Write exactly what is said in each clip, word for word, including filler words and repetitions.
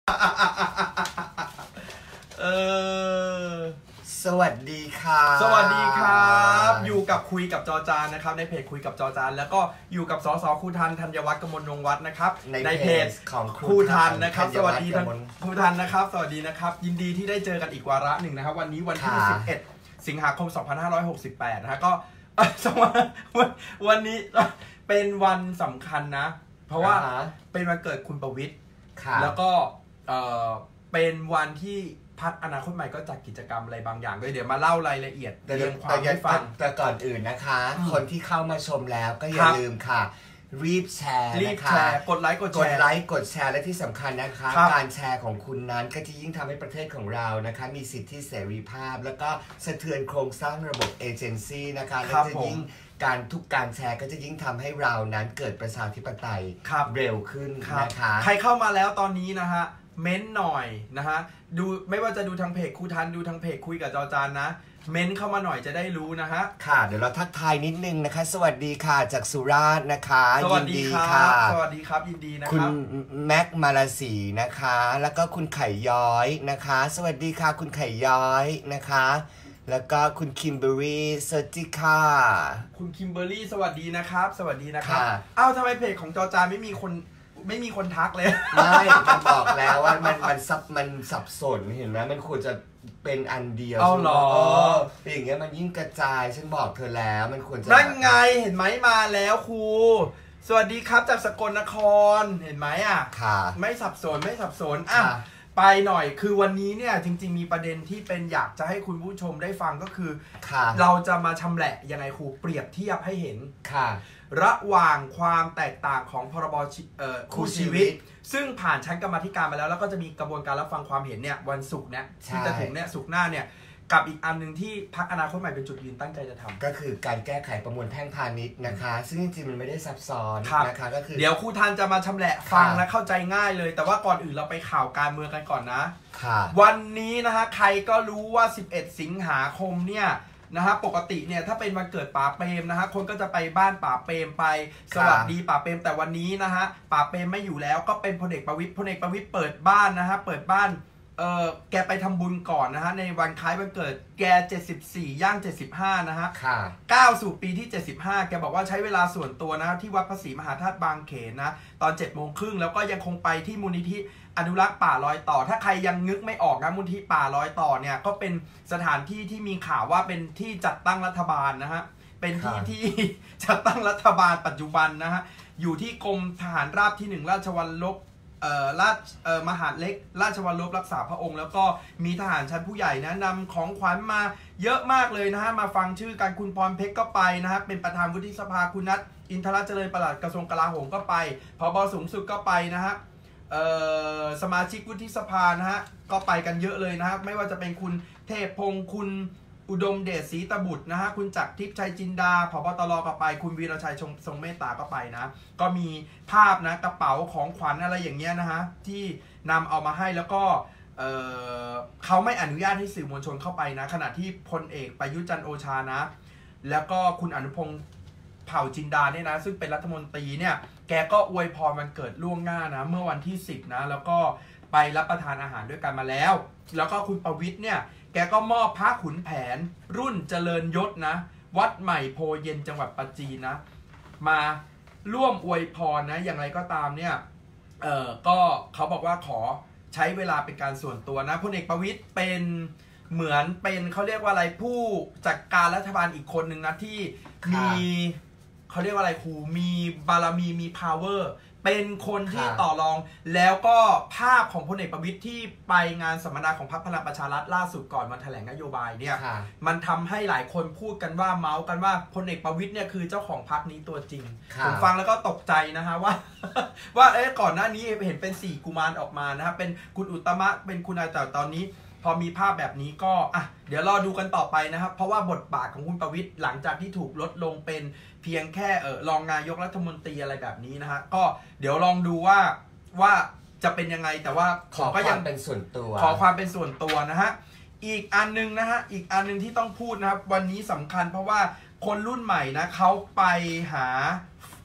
เออสวัสดีค่ะสวัสดีครับอยู่กับคุยกับจอจานนะครับในเพจคุยกับจอจานแล้วก็อยู่กับสสครูทันธัญวัฒน์กมลนงวัฒน์นะครับในเพจของครูทันนะครับสวัสดีครูทันนะครับสวัสดีนะครับยินดีที่ได้เจอกันอีกวาระหนึ่งนะครับวันนี้วันที่สิบเอ็ดสิงหาคมสองพันห้าร้อยหกสิบแปดนะฮะก็วันนี้เป็นวันสำคัญนะเพราะว่าเป็นวันเกิดคุณประวิตรแล้วก็เป็นวันที่พรรคอนาคตใหม่ก็จัดกิจกรรมอะไรบางอย่างด้วยเดี๋ยวมาเล่ารายละเอียดเรียงความให้ฟังแต่ก่อนอื่นนะคะคนที่เข้ามาชมแล้วก็อย่าลืมค่ะรีบแชร์นะคะกดไลค์กดแชร์กดไลค์กดแชร์และที่สำคัญนะคะการแชร์ของคุณนั้นก็จะยิ่งทำให้ประเทศของเรานะคะมีสิทธิเสรีภาพแล้วก็สะเทือนโครงสร้างระบบเอเจนซี่นะคะและจะยิ่งการทุกการแชร์ก็จะยิ่งทำให้เรานั้นเกิดประชาธิปไตยเร็วขึ้นนะคะใครเข้ามาแล้วตอนนี้นะฮะเม้นหน่อยนะฮะดูไม่ว่าจะดูทางเพจครูทันดูทางเพจคุยกับจอจานนะเม้นเข้ามาหน่อยจะได้รู้นะฮะค่ะเดี๋ยวเราทักทายนิดนึงนะคะสวัสดีค่ะจากสุราษฎร์นะคะสวัสดีค่ะสวัสดีครับยินดีนะครับคุณแม็กมาลาสีนะคะแล้วก็คุณไข่ย้อยนะคะสวัสดีค่ะคุณไข่ย้อยนะคะแล้วก็คุณคิมเบอรี่สวัสดีค่ะคุณคิมเบอรี่สวัสดีนะครับสวัสดีนะครับอ้าวทำไมเพจของจอจานไม่มีคนไม่มีคนทักเลยไม่มันบอกแล้วว่ามันมันซับมันสับสนเห็นไหมมันควรจะเป็นอันเดียวเอาหรออย่างเงี้ยมันยิ่งกระจายฉันบอกเธอแล้วมันควรจะนั่นไงเห็นไหมมาแล้วครูสวัสดีครับจากสกลนครเห็นไหมอ่ะค่ะไม่สับสนไม่สับสนอ่ะไปหน่อยคือวันนี้เนี่ยจริงๆมีประเด็นที่เป็นอยากจะให้คุณผู้ชมได้ฟังก็คือเราจะมาชำแหละยังไงครูเปรียบเทียบให้เห็นค่ะระหว่างความแตกต่างของพรบคู่ชีวิตซึ่งผ่านชั้นกรรมาธิการมาแล้วแล้วก็จะมีกระบวนการรับฟังความเห็นเนี่ยวันศุกร์เนี่ยที่จะถึงเนี่ยศุกร์หน้าเนี่ยกับอีกอันหนึ่งที่พรรคอนาคตใหม่เป็นจุดยืนตั้งใจจะทำก็คือการแก้ไขประมวลแพ่งพาณิชย์นะคะซึ่งจริงๆมันไม่ได้ซับซ้อนนะคะก็คือเดี๋ยวครูทันจะมาชำแหละฟังและเข้าใจง่ายเลยแต่ว่าก่อนอื่นเราไปข่าวการเมืองกันก่อนนะวันนี้นะฮะใครก็รู้ว่าสิบเอ็ดสิงหาคมเนี่ยนะฮะปกติเนี่ยถ้าเป็นวันเกิดป๋าเปรมนะฮะคนก็จะไปบ้านป๋าเปรมไปสวัสดีป๋าเปรมแต่วันนี้นะฮะป๋าเปรมไม่อยู่แล้วก็เป็นพลเอกประวิตรพลเอกประวิตรเปิดบ้านนะฮะเปิดบ้านเออแกไปทำบุญก่อนนะฮะในวันคล้ายวันเกิดแกเจ็ดสิบสี่ย่างเจ็ดสิบห้านะฮะก้าวสู่ปีที่เจ็ดสิบห้าแกบอกว่าใช้เวลาส่วนตัวนะที่วัดพระศรีมหาธาตุบางเขนนะตอนเจ็ดโมงครึ่งแล้วก็ยังคงไปที่มูลนิธิอนุรักษ์ป่ารอยต่อถ้าใครยังนึกไม่ออกนะมูลนิธิป่ารอยต่อเนี่ยก็เป็นสถานที่ที่มีข่าวว่าเป็นที่จัดตั้งรัฐบาลนะฮะเป็นที่ที่จัดตั้งรัฐบาลปัจจุบันนะฮะอยู่ที่กรมทหารราบที่หนึ่งราชวัลลบเอ่อราชเอ่อมหาดเล็กราชวัลลบรักษาพระองค์แล้วก็มีทหารชั้นผู้ใหญ่นะนำของขวัญมาเยอะมากเลยนะฮะมาฟังชื่อการคุณพรเพชรก็ไปนะฮะเป็นประธานวุฒิสภาคุณนัทอินทรเจริญปลัดกระทรวงกลาโหมก็ไปผบ.สูงสุดก็ไปนะฮะสมาชิกวุฒิสภานะฮะก็ไปกันเยอะเลยนะฮะไม่ว่าจะเป็นคุณเทพพงศ์คุณอุดมเดชศรีตบุตรนะฮะคุณจักรทิพย์ชัยจินดาผบ.ตร.ก็ไปคุณวีรชัยทรงเมตตาก็ไปนะก็มีภาพนะกระเป๋าของขวัญอะไรอย่างเงี้ยนะฮะที่นำเอามาให้แล้วก็เ, เขาไม่อนุญาตให้สื่อมวลชนเข้าไปนะขณะที่พลเอกประยุทธ์จันทร์โอชานะแล้วก็คุณอนุพงศ์เผ่าจินดาเนี่ยนะซึ่งเป็นรัฐมนตรีเนี่ยแกก็อวยพรวันเกิดล่วงหน้านะเมื่อวันที่สิบนะแล้วก็ไปรับประทานอาหารด้วยกันมาแล้วแล้วก็คุณประวิตรเนี่ยแกก็มอบพระขุนแผนรุ่นเจริญยศนะวัดใหม่โพเย็นจังหวัดปัจจีนนะมาร่วมอวยพรนะอย่างไรก็ตามเนี่ยเออก็เขาบอกว่าขอใช้เวลาเป็นการส่วนตัวนะพลเอกประวิตรเป็นเหมือนเป็นเขาเรียกว่าอะไรผู้จัดการรัฐบาลอีกคนหนึ่งนะที่มีเขาเรียกว่าอะไรครูมีบารมีมี power เป็นคนที่ต่อรองแล้วก็ภาพของพลเอกประวิตรที่ไปงานสัมมนาของพรรคพลังประชารัฐล่าสุดก่อนมาแถลงนโยบายเนี่ยมันทำให้หลายคนพูดกันว่าเมาส์กันว่าพลเอกประวิตรเนี่ยคือเจ้าของพรรคนี้ตัวจริงผมฟังแล้วก็ตกใจนะฮะว่าว่าเอ๊ะก่อนหน้านี้เห็นเป็นสี่กุมารออกมานะครับเป็นคุณอุตตมะเป็นคุณอะไรแต่ตอนนี้พอมีภาพแบบนี้ก็อ่ะเดี๋ยวรอดูกันต่อไปนะครับเพราะว่าบทบาทของคุณประวิตรหลังจากที่ถูกลดลงเป็นเพียงแค่เออรองนายกรัฐมนตรีอะไรแบบนี้นะฮะก็เดี๋ยวลองดูว่าว่าจะเป็นยังไงแต่ว่าขอความเป็นส่วนตัวขอความเป็นส่วนตัวนะฮะอีกอันนึงนะฮะอีกอันนึงที่ต้องพูดนะครับวันนี้สำคัญเพราะว่าคนรุ่นใหม่นะเขาไปหา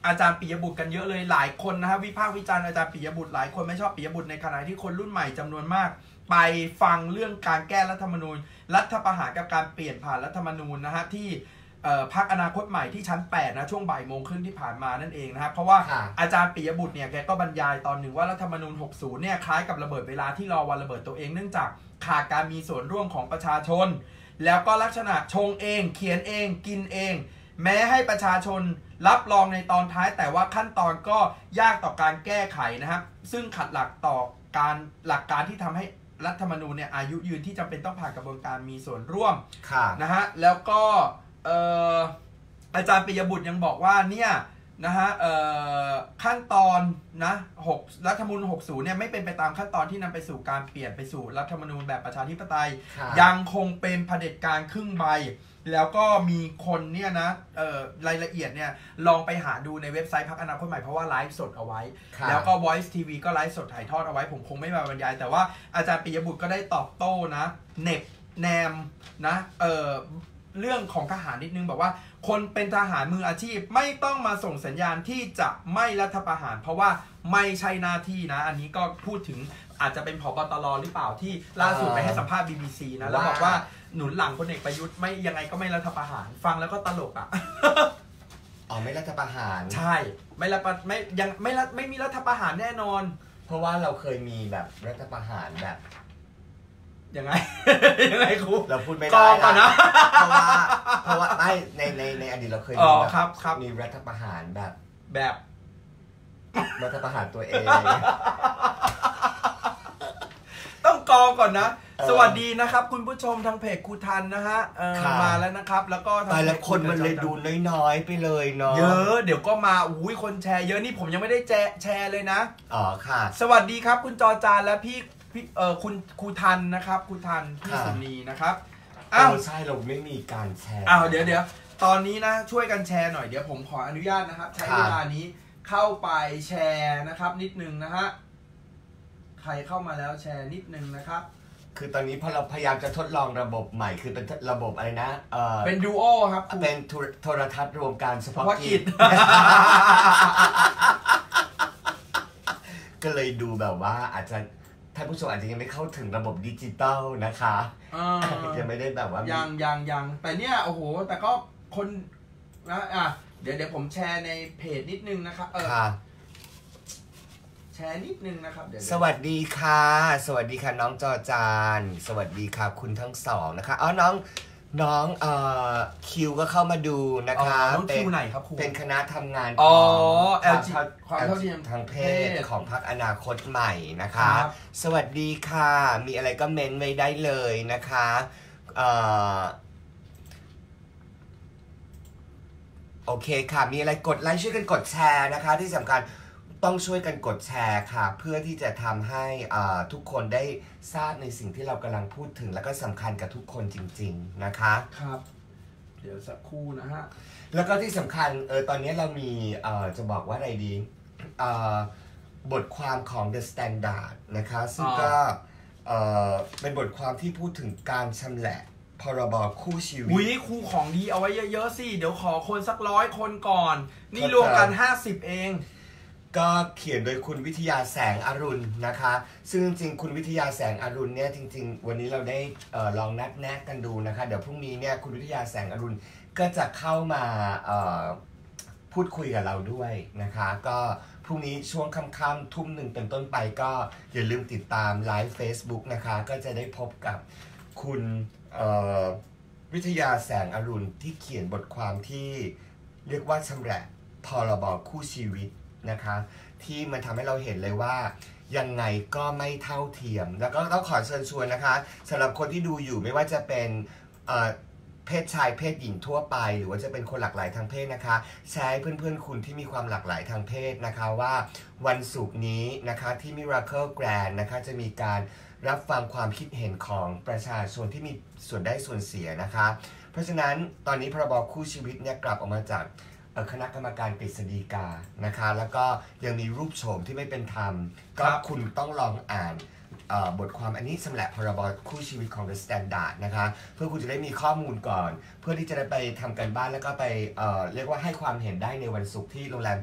อาจารย์ปิยบุตรกันเยอะเลยหลายคนนะฮะวิพากษ์วิจารณ์อาจารย์ปิยบุตรหลายคนไม่ชอบปิยบุตรในขณะที่คนรุ่นใหม่จำนวนมากไปฟังเรื่องการแก้รัฐธรรมนูญรัฐประหารกับการเปลี่ยนผ่านรัฐธรรมนูญนะฮะที่พรรคอนาคตใหม่ที่ชั้นแปดนะช่วงบ่ายโมงครึ่งที่ผ่านมานั่นเองนะครับเพราะว่าอาจารย์ปิยบุตรเนี่ยแกก็บรรยายตอนหนึ่งว่ารัฐธรรมนูญหกสิบเนี่ยคล้ายกับระเบิดเวลาที่รอวันระเบิดตัวเองเนื่องจากขาดการมีส่วนร่วมของประชาชนแล้วก็ลักษณะชงเองเขียนเองกินเองแม้ให้ประชาชนรับรองในตอนท้ายแต่ว่าขั้นตอนก็ยากต่อการแก้ไขนะครับซึ่งขัดหลักต่อการหลักการที่ทำให้รัฐธรรมนูญเนี่ยอายุยืนที่จำเป็นต้องผ่านกระบวนการมีส่วนร่วมนะฮะแล้วก็อาจารย์ปิยบุตรยังบอกว่าเนี่ยนะฮะขั้นตอนนะหกรัฐธรรมนูญหกสิบเนี่ยไม่เป็นไปตามขั้นตอนที่นำไปสู่การเปลี่ยนไปสู่รัฐธรรมนูญแบบประชาธิปไตยยังคงเป็นเผด็จการครึ่งใบแล้วก็มีคนเนี่ยนะรายละเอียดเนี่ยลองไปหาดูในเว็บไซต์พรรคอนาคตใหม่เพราะว่าไลฟ์สดเอาไว้แล้วก็ Voice ที วี ก็ไลฟ์สดถ่ายทอดเอาไว้ผมคงไม่มาบรรยายแต่ว่าอาจารย์ปิยบุตรก็ได้ตอบโต้นะเน็บแนมนะเออเรื่องของทหารนิดนึงบอกว่าคนเป็นทหารมืออาชีพไม่ต้องมาส่งสัญญาณที่จะไม่รัฐประหารเพราะว่าไม่ใช่หน้าที่นะอันนี้ก็พูดถึงอาจจะเป็นผบตรหรือเปล่าที่ล่าสุดไปให้สัมภาษณ์ บี บี ซี นะแล้วบอกว่าหนุนหลังพลเอกประยุทธ์ไม่ยังไงก็ไม่รัฐประหารฟังแล้วก็ตลกอ่ะอ๋อไม่รัฐประหารใช่ไม่รัฐไม่ยังไม่รัฐไม่มีรัฐประหารแน่นอนเพราะว่าเราเคยมีแบบรัฐประหารแบบยังไงยังไงครูเราพูดไม่ได้นะเพราะว่าเพราะว่าไม่ในในในอดีตเราเคยมีแบบมีรัฐประหารแบบแบบรัฐประหารตัวเองต้องกองก่อนนะสวัสดีนะครับคุณผู้ชมทางเพจครูทันนะฮะมาแล้วนะครับแล้วก็แต่ละคนมันเลยดูน้อยๆไปเลยเนาะเยอะเดี๋ยวก็มาอุ้ยคนแชร์เยอะนี่ผมยังไม่ได้แชร์เลยนะอ๋อค่ะสวัสดีครับคุณจอจานและพี่พี่เออคุณครูทันนะครับครูทันพี่สุนีนะครับอ้าวใช่เราไม่มีการแชร์อ้าวเดี๋ยวเดี๋ยวตอนนี้นะช่วยกันแชร์หน่อยเดี๋ยวผมขออนุญาตนะครับใช้เวลานี้เข้าไปแชร์นะครับนิดนึงนะฮะใครเข้ามาแล้วแชร์นิดนึงนะครับคือตอนนี้พอเราพยายามจะทดลองระบบใหม่คือเป็นระบบอะไรนะเออเป็นดูโอครับเป็นโทรทัศน์รวมการเฉพาะกิจก็เลยดูแบบว่าอาจจะท่านผู้ชมอาจจะยังไม่เข้าถึงระบบดิจิตอลนะคะยังไม่ได้แบบว่ายังยังยังแต่เนี่ยโอ้โหแต่ก็คนนะอ่ะเดี๋ยวเดี๋ยวผมแชร์ในเพจนิดนึงนะครับเออแชร์นิดนึงนะครับเดี๋ยวสวัสดีค่ะสวัสดีค่ะน้องจอจานสวัสดีค่ะคุณทั้งสองนะคะอ๋อน้องน้องเอ่อคิวก็เข้ามาดูนะคะน้องคิวไหนครับครูเป็นคณะทำงานของแอล จีความเท่าเทียมทางเพศของพรรคอนาคตใหม่นะคะสวัสดีค่ะมีอะไรก็เม้นไว้ได้เลยนะคะเอ่อโอเคค่ะมีอะไรกดไลค์ช่วยกันกดแชร์นะคะที่สำคัญต้องช่วยกันกดแชร์ค่ะเพื่อที่จะทำให้ทุกคนได้ทราบในสิ่งที่เรากำลังพูดถึงแล้วก็สำคัญกับทุกคนจริงๆนะคะครับเดี๋ยวสักครู่นะฮะแล้วก็ที่สำคัญเออตอนนี้เรามีเอ่อจะบอกว่าอะไรดีเอ่อบทความของ The Standard นะคะซึ่งก็เอ่อเป็นบทความที่พูดถึงการชำแหละพรบคู่ชีวิตอุ้ยคู่ของดีเอาไว้เยอะๆสิเดี๋ยวขอคนสักร้อยคนก่อนนี่รวมกันห้าสิบเองก็เขียนโดยคุณวิทยาแสงอรุณนะคะซึ่งจริงๆคุณวิทยาแสงอรุณเนี่ยจริงๆวันนี้เราได้เอ่อลองนัดแนะกันดูนะคะเดี๋ยวพรุ่งนี้เนี่ยคุณวิทยาแสงอรุณก็จะเข้ามาเอ่อพูดคุยกับเราด้วยนะคะก็พรุ่งนี้ช่วงค่ำๆทุ่มหนึ่งเป็นต้นไปก็อย่าลืมติดตามไลฟ์ Facebook นะคะก็จะได้พบกับคุณเอ่อวิทยาแสงอรุณที่เขียนบทความที่เรียกว่าชำแหละพรบคู่ชีวิตนะคะที่มันทำให้เราเห็นเลยว่ายังไงก็ไม่เท่าเทียมแล้วก็ต้องขอเชิญชวนนะคะสำหรับคนที่ดูอยู่ไม่ว่าจะเป็นเอ่อเพศชายเพศหญิงทั่วไปหรือว่าจะเป็นคนหลากหลายทางเพศนะคะแชร์ให้เพื่อนๆคุณที่มีความหลากหลายทางเพศนะคะว่าวันศุกร์นี้นะคะที่ Miracle Grand นะคะจะมีการรับฟังความคิดเห็นของประชาชนที่มีส่วนได้ส่วนเสียนะคะเพราะฉะนั้นตอนนี้พรบคู่ชีวิตเนี่ยกลับออกมาจากคณะกรรมการกฤษฎีกานะคะแล้วก็ยังมีรูปโฉมที่ไม่เป็นธรรมก็คุณต้องลองอ่านบทความอันนี้สำหรับพรบคู่ชีวิตของ The Standard นะคะเพื่อคุณจะได้มีข้อมูลก่อนเพื่อที่จะได้ไปทำกันบ้านแล้วก็ไป เอ่อ เรียกว่าให้ความเห็นได้ในวันศุกร์ที่โรงแรม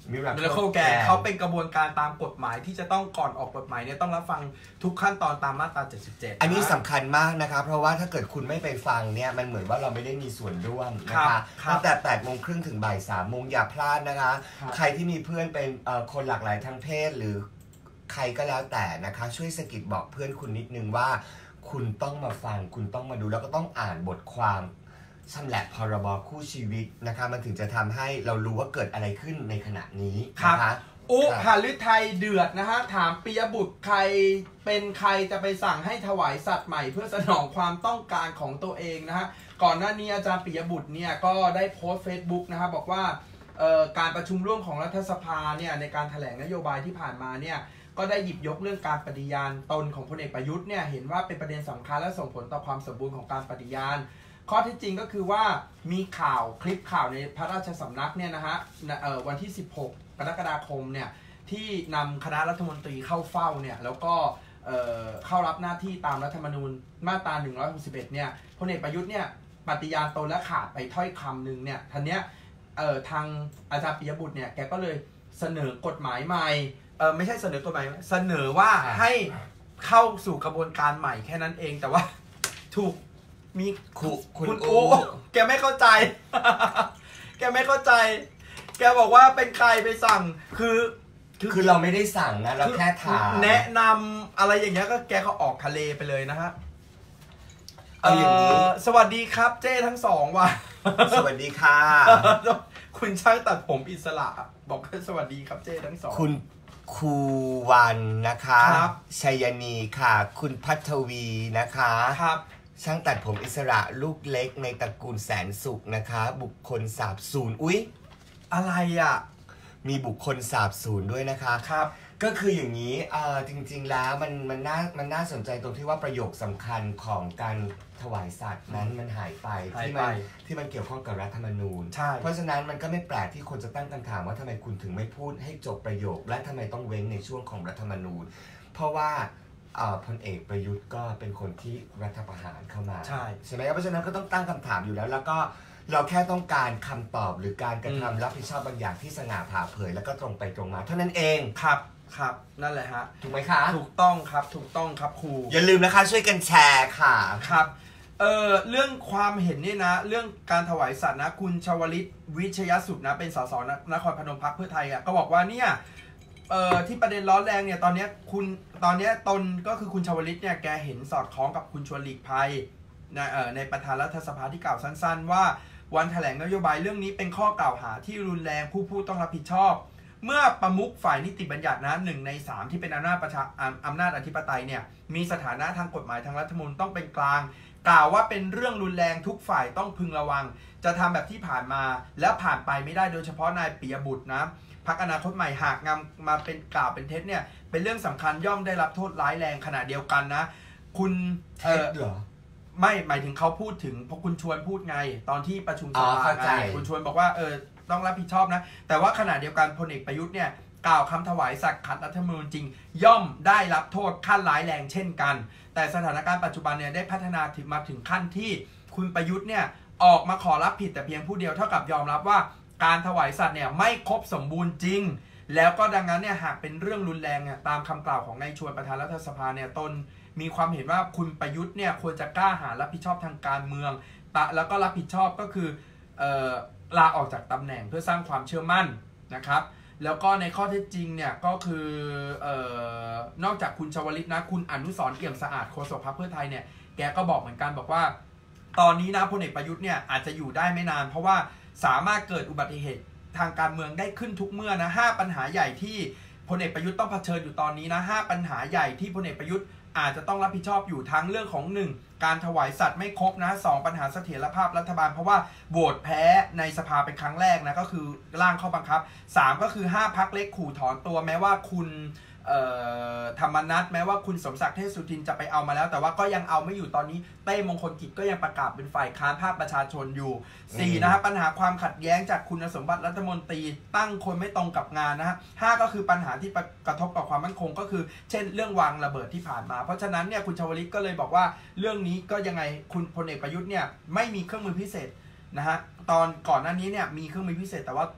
Miracle แกเขาเป็นกระบวนการตามกฎหมายที่จะต้องก่อนออกกฎหมายเนี่ยต้องรับฟังทุกขั้นตอนตามมาตราเจ็ดสิบเจ็ดอันนี้สำคัญมากนะคะเพราะว่าถ้าเกิดคุณไม่ไปฟังเนี่ยมันเหมือนว่าเราไม่ได้มีส่วนร่วมนะคะตั้งแต่แปดโมงครึ่งถึงบ่ายสามโมงอย่าพลาดนะคะใครที่มีเพื่อนเป็นคนหลากหลายทางเพศหรือใครก็แล้วแต่นะคะช่วยสะกิดบอกเพื่อนคุณนิดนึงว่าคุณต้องมาฟังคุณต้องมาดูแล้วก็ต้องอ่านบทความชำแหละพรบคู่ชีวิตนะคะมันถึงจะทำให้เรารู้ว่าเกิดอะไรขึ้นในขณะนี้นะคะอุหฤทัยเดือดนะฮะถามปิยบุตรใครเป็นใครจะไปสั่งให้ถวายสัตว์ใหม่เพื่อสนองความต้องการของตัวเองนะฮะก่อนหน้านี้อาจารย์ปิยบุตรเนี่ยก็ได้โพสต์ Facebook นะฮะบอกว่าการประชุมร่วมของรัฐสภาเนี่ยในการแถลงนโยบายที่ผ่านมาเนี่ยก็ได้หยิบยกเรื่องการปฏิญาณตนของพลเอกประยุทธ์เนี่ยเห็นว่าเป็นประเด็นสำคัญและส่งผลต่อความสมบูรณ์ของการปฏิญาณข้อที่จริงก็คือว่ามีข่าวคลิปข่าวในพระราชสำนักเนี่ยนะฮะวันที่สิบหกกรกฎาคมเนี่ยที่นำคณะรัฐมนตรีเข้าเฝ้าเนี่ยแล้วก็เข้ารับหน้าที่ตามรัฐธรรมนูญมาตราหนึ่งร้อยหกสิบเอ็ดเนี่ยพลเอกประยุทธ์เนี่ยปฏิญาณตนและขาดไปถ้อยคำหนึ่งเนี่ยทันเนี้ยทางอาจารย์ปิยบุตรเนี่ยแกก็เลยเสนอกฎหมายใหม่เออไม่ใช่เสนอกฎหมายเสนอว่าให้เข้าสู่กระบวนการใหม่แค่นั้นเองแต่ว่าถูกมีคุณโอ้แกไม่เข้าใจแกไม่เข้าใจแกบอกว่าเป็นใครไปสั่งคือคือเราไม่ได้สั่งนะเราแค่ถามแนะนำอะไรอย่างเงี้ยก็แกก็ออกทะเลไปเลยนะฮะเออสวัสดีครับเจ้ทั้งสองว่ะสวัสดีค่ะคุณช่างตัดผมอิสระบอกสวัสดีครับเจ้ทั้งสองคุณครูวันนะคะชัยนีค่ะคุณพัทวีนะคะครับช่างตัดผมอิสระลูกเล็กในตระกูลแสนสุขนะคะบุคคลสาบสูญอุ๊ยอะไรอ่ะมีบุคคลสาบสูญด้วยนะคะครับก็คืออย่างนี้เอ่อจริงๆแล้วมันมันน่ามันน่าสนใจตรงที่ว่าประโยคสำคัญของการถวายสัตว์นั้นมันหายไปที่มันที่มันเกี่ยวข้องกับรัฐธรรมนูญเพราะฉะนั้นมันก็ไม่แปลกที่คนจะตั้งคำถามว่าทำไมคุณถึงไม่พูดให้จบประโยคและทำไมต้องเว้นในช่วงของรัฐธรรมนูญเพราะว่าพลเอกประยุทธ์ก็เป็นคนที่รัฐประหารเข้ามาใช่ใช่ไหมครับเพราะฉะนั้นก็ต้องตั้งคำถามอยู่แล้วแล้วก็เราแค่ต้องการคำตอบหรือการกระทำรับผิดชอบบางอย่างที่สง่าผ่าเผยแล้วก็ตรงไปตรงมาเท่านั้นเองครับครับนั่นแหละฮะถูกไหมคะถูกต้องครับถูกต้องครับครูอย่าลืมนะคะช่วยกันแชร์ค่ะครับเออเรื่องความเห็นนี่นะเรื่องการถวายสัตว์นะคุณชวลิตวิชยสุขนะเป็นสสนครพนมพรรคเพื่อไทยอ่ะก็บอกว่าเนี่ยเอ่อที่ประเด็นร้อนแรงเนี่ยตอนนี้คุณตอนนี้ตนก็คือคุณชวลิตเนี่ยแกเห็นสอดคล้องกับคุณชวนหลีกภัยในเอ่อในประธานรัฐสภาที่กล่าวสั้นๆว่าวันแถลงนโยบายเรื่องนี้เป็นข้อกล่าวหาที่รุนแรงผู้พูดต้องรับผิดชอบเมื่อประมุขฝ่ายนิติบัญญัตินะหนึ่งในสามที่เป็นอำนาจประชาอำนาจอธิปไตยเนี่ยมีสถานะทางกฎหมายทางรัฐธรรมนูญต้องเป็นกลางกล่าวว่าเป็นเรื่องรุนแรงทุกฝ่ายต้องพึงระวังจะทำแบบที่ผ่านมาแล้วผ่านไปไม่ได้โดยเฉพาะนายปิยบุตรนะพรรคอนาคตใหม่หากนำมาเป็นกล่าวเป็นเท็จเนี่ยเป็นเรื่องสำคัญย่อมได้รับโทษร้ายแรงขณะเดียวกันนะคุณเท็จเหรอไม่หมายถึงเขาพูดถึงเพราะคุณชวนพูดไงตอนที่ประชุมสภาไงคุณชวนบอกว่าเออต้องรับผิดชอบนะแต่ว่าขณะเดียวกันพลเอกประยุทธ์เนี่ยกล่าวคำถวายสัตย์ขัดรัฐธรรมนูญจริงย่อมได้รับโทษขั้นร้ายแรงเช่นกันแต่สถานการณ์ปัจจุบันเนี่ยได้พัฒนาถึงมาถึงขั้นที่คุณประยุทธ์เนี่ยออกมาขอรับผิดแต่เพียงผู้เดียวเท่ากับยอมรับว่าการถวายสัตว์เนี่ยไม่ครบสมบูรณ์จริงแล้วก็ดังนั้นเนี่ยหากเป็นเรื่องรุนแรงเนี่ยตามคำกล่าวของนายชวนประธานรัฐสภาเนี่ยตนมีความเห็นว่าคุณประยุทธ์เนี่ยควรจะกล้าหาญรับผิดชอบทางการเมืองแล้วก็รับผิดชอบก็คือเอ่อลาออกจากตำแหน่งเพื่อสร้างความเชื่อมั่นนะครับแล้วก็ในข้อเท็จจริงเนี่ยก็คือเอ่อนอกจากคุณชวลิตนะคุณอนุสรณ์เอี่ยมสะอาดโฆษกพรรคเพื่อไทยเนี่ยแกก็บอกเหมือนกันบอกว่าตอนนี้นะพลเอกประยุทธ์เนี่ยอาจจะอยู่ได้ไม่นานเพราะว่าสามารถเกิดอุบัติเหตุทางการเมืองได้ขึ้นทุกเมื่อนะห้าปัญหาใหญ่ที่พลเอกประยุทธ์ต้องเผชิญอยู่ตอนนี้นะห้าปัญหาใหญ่ที่พลเอกประยุทธ์อาจจะต้องรับผิดชอบอยู่ทั้งเรื่องของหนึ่งการถวายสัตว์ไม่ครบนะสองปัญหาเสถียรภาพรัฐบาลเพราะว่าโหวตแพ้ในสภาเป็นครั้งแรกนะก็คือร่างข้อบังคับสามก็คือห้าพรรคเล็กขู่ถอนตัวแม้ว่าคุณธรรมนัสแม้ว่าคุณสมศักดิ์เทพสุทินจะไปเอามาแล้วแต่ว่าก็ยังเอาไม่อยู่ตอนนี้เต้มงคลกิจก็ยังประกาศเป็นฝ่ายค้านภาคประชาชนอยู่สี่นะครับปัญหาความขัดแย้งจากคุณสมบัติรัฐมนตรีตั้งคนไม่ตรงกับงานนะฮะห้าก็คือปัญหาที่กระทบกับความมั่นคงก็คือเช่นเรื่องวางระเบิดที่ผ่านมาเพราะฉะนั้นเนี่ยคุณชวลิตก็เลยบอกว่าเรื่องนี้ก็ยังไงคุณพลเอกประยุทธ์เนี่ยไม่มีเครื่องมือพิเศษนะฮะตอนก่อนหน้านี้เนี่ยมีเครื่องมือพิเศษแต่ว่า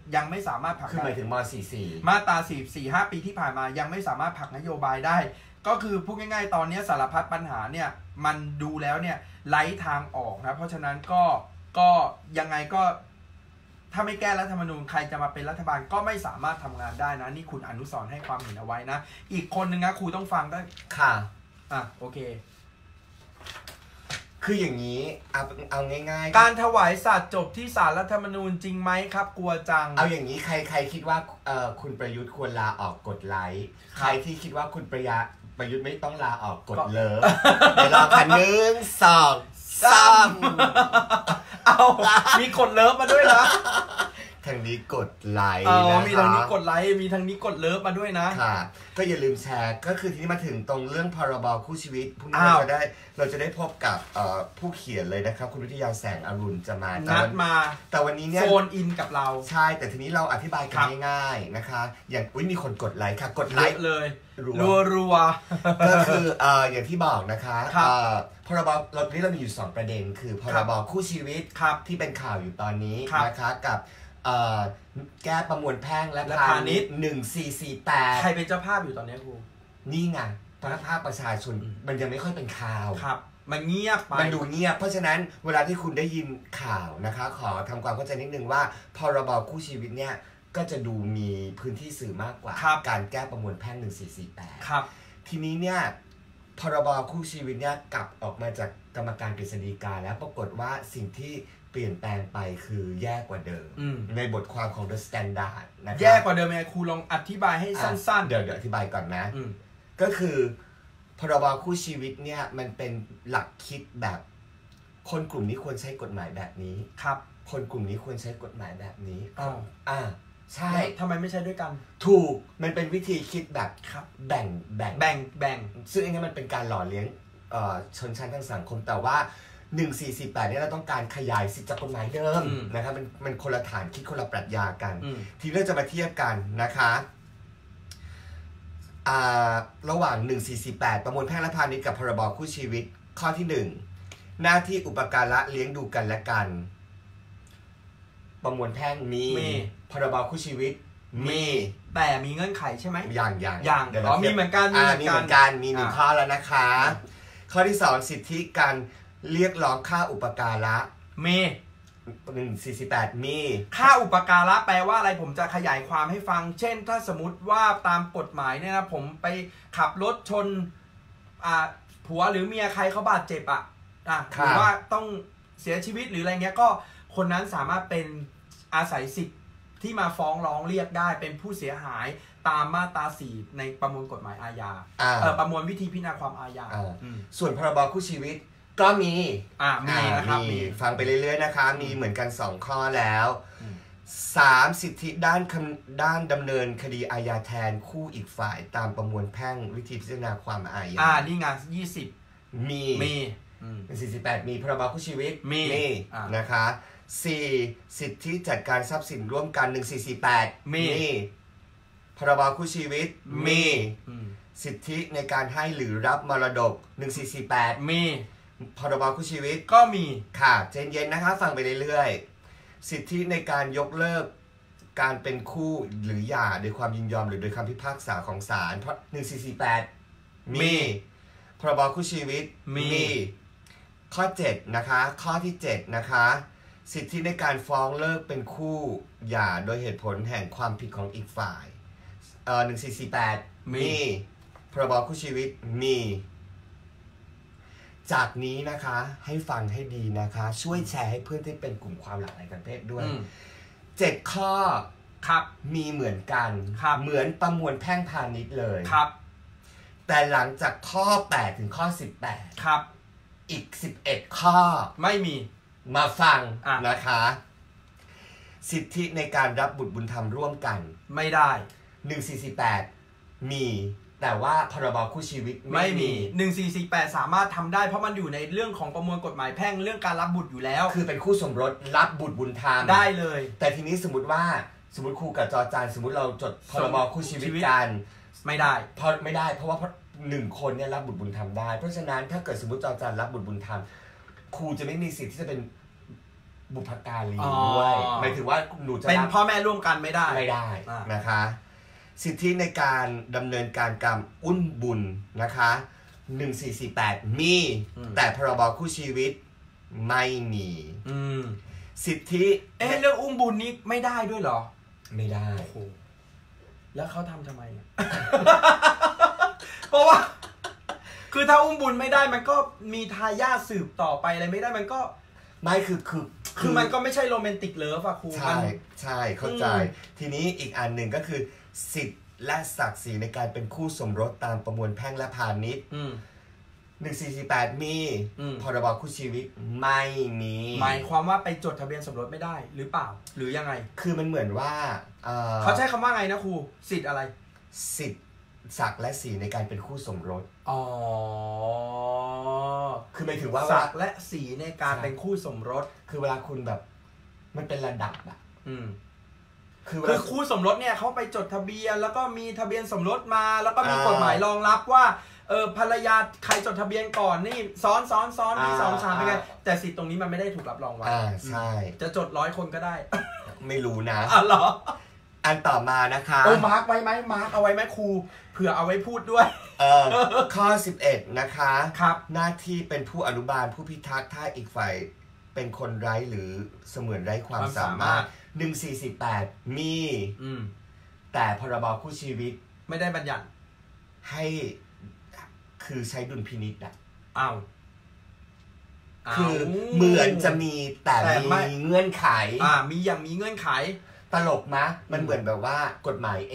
ยังไม่สามารถผลักคือหมายถึงม สี่สิบสี่มาตราสี่สิบสี่ ห้าปีที่ผ่านมายังไม่สามารถผลักนโยบายได้ก็คือพูดง่ายๆตอนนี้สารพัดปัญหาเนี่ยมันดูแล้วเนี่ยไร้ทางออกนะเพราะฉะนั้นก็ก็ยังไงก็ถ้าไม่แก้รัฐธรรมนูญใครจะมาเป็นรัฐบาลก็ไม่สามารถทำงานได้นะนี่คุณอนุสรณ์ให้ความเห็นเอาไว้นะอีกคนนึงนะครูต้องฟังก็ค่ะอ่ะโอเคคืออย่างนี้เอาเอาง่ายๆการถวายสัตย์จบที่ศาลรัฐธรรมนูญจริงไหมครับกลัวจังเอาอย่างนี้ใครใครคิดว่าเอ่อคุณประยุทธ์ควรลาออกกดไลค์ใครที่คิดว่าคุณประยาประยุทธ์ไม่ต้องลาออกกดเลิฟเดี๋ยวรอคันหนึ่งสองสามเอามีกดเลิฟมาด้วยนะทางนี้กดไลค์นะคะมีทางนี้กดไลค์มีทางนี้กดเลิฟมาด้วยนะค่ะก็อย่าลืมแชร์ก็คือทีนี้มาถึงตรงเรื่องพรบคู่ชีวิตพรุ่งนี้เราจะได้เราจะได้พบกับผู้เขียนเลยนะครับคุณวิทยาแสงอรุณจะมานัดมาแต่วันนี้เนี่ยโฟนอินกับเราใช่แต่ทีนี้เราอธิบายกันง่ายๆนะคะอย่างอุ้ยมีคนกดไลค์ค่ะกดไลค์เลยรัวรัวก็คืออย่างที่บอกนะคะพรบเราที่เรามีอยู่สองประเด็นคือพรบคู่ชีวิตที่เป็นข่าวอยู่ตอนนี้นะคะกับแก้ประมวลแพ่งและพาณิชย์หนึ่งสี่สี่แปดใครเป็นเจ้าภาพอยู่ตอนนี้ครูนี่ไงภาคประชาชนมันยังไม่ค่อยเป็นข่าวครับมันเงียบไปมันดูเงียบเพราะฉะนั้นเวลาที่คุณได้ยินข่าวนะคะขอทำความเข้าใจนิดนึงว่าพรบคู่ชีวิตเนี่ยก็จะดูมีพื้นที่สื่อมากกว่าการแก้ประมวลแพ่งหนึ่งสี่สี่แปดครับทีนี้เนี่ยพรบคู่ชีวิตเนี่ยกลับออกมาจากกรรมการกฤษฎีกาแล้วปรากฏว่าสิ่งที่เปลี่ยนแปลงไปคือแย่กว่าเดิมในบทความของ The Standard นะครับแย่กว่าเดิมไงครูลองอธิบายให้สั้นๆเดี๋ยวเดี๋ยวอธิบายก่อนนะก็คือพรบคู่ชีวิตเนี่ยมันเป็นหลักคิดแบบคนกลุ่มนี้ควรใช้กฎหมายแบบนี้ครับคนกลุ่มนี้ควรใช้กฎหมายแบบนี้อ่าใช่ทำไมไม่ใช้ด้วยกันถูกมันเป็นวิธีคิดแบบแบ่งแบ่งแบ่งแบ่งซึ่งอันนี้มันเป็นการหล่อเลี้ยงชนชั้นทางสังคมแต่ว่าหนึ่งสี่สี่แปดเนี่ยเราต้องการขยายสิทธิจากกฎหมายเดิมนะครับมันมันคนละฐานคิดคนละปรัชญากันทีนี้เราจะมาเทียบกันนะคะระหว่างหนึ่งสี่สี่แปดประมวลแพ่งและพาณิชย์กับพรบคู่ชีวิตข้อที่หนึ่งหน้าที่อุปการะเลี้ยงดูกันและกันประมวลแพ่งมีพรบคู่ชีวิตมีแต่มีเงื่อนไขใช่ไหมอย่างอย่างอย่างอ๋อมีเหมือนกันมีเหมือนกันมีหนึ่งข้อแล้วนะคะข้อที่สองสิทธิการเรียกร้องค่าอุปการะมีหนึ่งสี่สี่แปดมีค่าอุปการะแปลว่าอะไรผมจะขยายความให้ฟังเช่นถ้าสมมติว่าตามกฎหมายเนี่ยนะผมไปขับรถชนอ่าผัวหรือเมียใครเขาบาดเจ็บอ่ะอ่ะหรือว่าต้องเสียชีวิตหรืออะไรเงี้ยก็คนนั้นสามารถเป็นอาศัยสิทธิ์ที่มาฟ้องร้องเรียกได้เป็นผู้เสียหายตามมาตราสี่ในประมวลกฎหมายอาญาเออประมวลวิธีพิจารณาความอาญาส่วนพรบคู่ชีวิตก็มีอ่ามีนะครับมีฟังไปเรื่อยๆนะคะมีเหมือนกันสองข้อแล้วสามสิทธิด้านด้านดำเนินคดีอาญาแทนคู่อีกฝ่ายตามประมวลแพ่งวิธีพิจารณาความอาญาอ่านี่ไงยี่สิบมีมีสี่สิบแปดมีพรบคู่ชีวิตมีนะคะสี่สิทธิจัดการทรัพย์สินร่วมกันหนึ่งสี่สี่แปดมีพรบคู่ชีวิตมีสิทธิในการให้หรือรับมรดกหนึ่งสี่สี่แปดมีพรบคู่ชีวิตก็มีค่ะเจนเย็นนะคะฟังไปเรื่อยๆสิทธิในการยกเลิกการเป็นคู่หรือหย่าโดยความยินยอมหรือโดยคำพิพากษาของศาลเพราะหนึ่งสี่สี่แปดมีพรบคู่ชีวิตมีข้อเจ็ดนะคะข้อที่เจ็ดนะคะสิทธิในการฟ้องเลิกเป็นคู่หย่าโดยเหตุผลแห่งความผิดของอีกฝ่ายเอ่อหนึ่งสี่สี่แปดมีพรบคู่ชีวิตมีจากนี้นะคะให้ฟังให้ดีนะคะช่วยแชร์ให้เพื่อนที่เป็นกลุ่มความหลากหลายทางเพศด้วยเจ็ดข้อครับมีเหมือนกันเหมือนประมวลแพ่งพาณิชย์เลยครับแต่หลังจากข้อแปดถึงข้อสิบแปดครับอีกสิบเอ็ดข้อไม่มีมาฟังนะคะสิทธิในการรับบุตรบุญธรรมร่วมกันไม่ได้หนึ่งสี่สี่แปดมีแต่ว่าพรบคู่ชีวิตไม่มีหนึ่งสี่สี่แปดสามารถทำได้เพราะมันอยู่ในเรื่องของประมวลกฎหมายแพ่งเรื่องการรับบุตรอยู่แล้วคือเป็นคู่สมรสรับบุตรบุญธรรมได้เลยแต่ทีนี้สมมติว่าสมมติครูกับจอจานสมมติเราจดพรบคู่ชีวิตกันไม่ได้เพราะไม่ได้เพราะว่าหนึ่งคนเนี่ยรับบุตรบุญธรรมได้เพราะฉะนั้นถ้าเกิดสมมติจอจานรับบุตรบุญธรรมครูจะไม่มีสิทธิ์ที่จะเป็นบุพการีด้วยหมายถึงว่าหนูจะเป็นพ่อแม่ร่วมกันไม่ได้ไม่ได้นะคะสิทธิในการดำเนินการกรรมอุ้มบุญนะคะหนึ่งสี่สี่แปดมีแต่พรบคู่ชีวิตไม่มีสิทธิเอ๊ะเรื่องอุ้มบุญนี้ไม่ได้ด้วยเหรอไม่ได้แล้วเขาทำทำไมเพราะว่าคือถ้าอุ้มบุญไม่ได้มันก็มีทายาทสืบต่อไปอะไรไม่ได้มันก็ไม่คือคือคือมันก็ไม่ใช่โรแมนติกเลิฟอะครูใช่ใช่เข้าใจทีนี้อีกอันหนึ่งก็คือสิทธิและศักดิ์ศรีในการเป็นคู่สมรสตามประมวลแพ่งและพาณิชย์หนึ่งสี่สี่แปดมีพรบคู่ชีวิตไม่มีหมายความว่าไปจดทะเบียนสมรสไม่ได้หรือเปล่าหรือยังไงคือมันเหมือนว่าเขาใช้คำว่าไงนะครูสิทธิ์อะไรสิทธิศักดิ์และศรีในการเป็นคู่สมรสอ๋อคือหมายถึงว่าศักดิ์และศรีในการเป็นคู่สมรสคือเวลาคุณแบบมันเป็นระดับอะคือคือคู่สมรสเนี่ยเขาไปจดทะเบียนแล้วก็มีทะเบียนสมรสมาแล้วก็มีกฎหมายรองรับว่าเออภรรยาใครจดทะเบียนก่อนนี่ซ้อนซ้อนซ้อนมีสองสามเป็นไงแต่สิทธิ์ตรงนี้มันไม่ได้ถูกรับรองไว้อ่าใช่จะจดร้อยคนก็ได้ไม่รู้นะอ๋อเหรออันต่อมานะคะโอ้มาร์กไว้ไหมมาร์กเอาไว้ไหมครูเผื่อเอาไว้พูดด้วยเออข้อสิบเอ็ดนะคะครับหน้าที่เป็นผู้อนุบาลผู้พิทักษ์ถ้าอีกฝ่ายเป็นคนไร้หรือเสมือนไร้ความสามารถหนึ่งสี่สี่แปดมีแต่พรบคู่ชีวิตไม่ได้บัญญัติให้คือใช้ดุลพินิจอ่ะอ้าวคือเหมือนจะมีแต่มีเงื่อนไขอ่ามีอย่างมีเงื่อนไขตลกมะมันเหมือนแบบว่ากฎหมาย A